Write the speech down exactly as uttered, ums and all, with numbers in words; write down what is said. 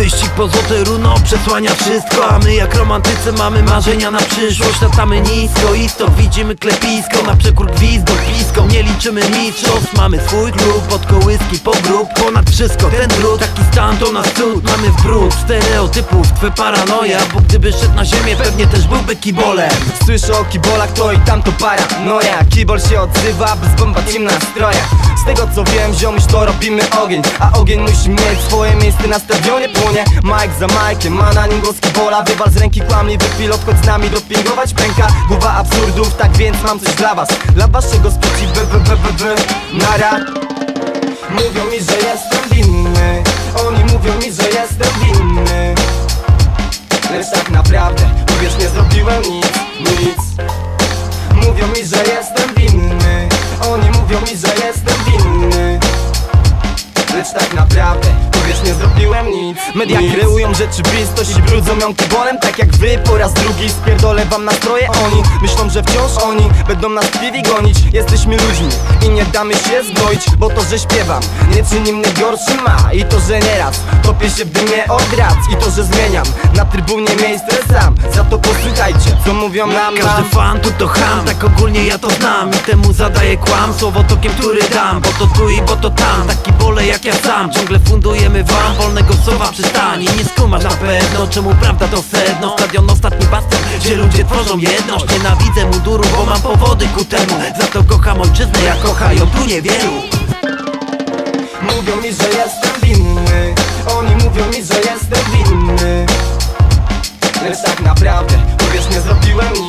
Wyścig po złote runo przesłania wszystko, a my jak romantycy mamy marzenia na przyszłość. Latamy nisko, istok, widzimy klepisko, na przekór gwizdom, piską, nie liczymy mistrzostw. Mamy swój klub, od kołyski po grób, ponad wszystko ten drut, taki stan to nas cud. Mamy w brud stereotypów, twe paranoja, bo gdyby szedł na ziemię pewnie też byłby kibolem. Słyszę o kibolach, to i tam to paranoja. Kibol się odzywa, by zbombać im nastrojach. Z tego co wiem, ziomuś, to robimy ogień, a ogień musi mieć swoje miejsce na stadionie. Płonie Mike za Mike'iem, ma na nim głos kibola. Wywal z ręki kłamliwy pilot, chodź z nami dopingować pęka głowa absurdów, tak więc mam coś dla was, dla waszego sprzeciwu, b, b, b, b, nara. Mówią mi, że jestem winny, oni mówią mi, że jestem winny, lecz tak naprawdę, uwierz, nie zrobiłem nic, nic. Mówią mi, że jestem winny, oni mówią mi, że jestem winny, lecz tak naprawdę, uwierz, nie zrobiłem nic. Media nic. Kreują rzeczywistość i brudzą ją kibolem, tak jak wy po raz drugi spierdolę wam nastroje. Oni myślą, że wciąż oni będą nas w piwie gonić. Jesteśmy ludźmi i nie damy się zgnoić, bo to, że śpiewam, nie czyni mnie gorszym, a i to, że nieraz topię się w dymie od rac, i to, że zmieniam na trybunie miejsce sam. Za to posłuchajcie, co mówią nam. Każdy fan tu to ham, tak ogólnie ja to znam, i temu zadaję kłam słowotokiem, który dam. Bo to tu i bo to tam, taki bole jak ja sam. Ciągle fundujemy wam wolnego słowa przystani. Nie skumasz na pewno, czemu prawda to sedno. Stadion ostatni bastion, gdzie ludzie tworzą jedność. Nienawidzę munduru, bo mam powody ku temu. Za to kocham ojczyznę, jak kochają tu niewielu. Mówią mi, że jestem winny, oni mówią mi, że jestem winny, lecz tak naprawdę, uwierz, nie zrobiłem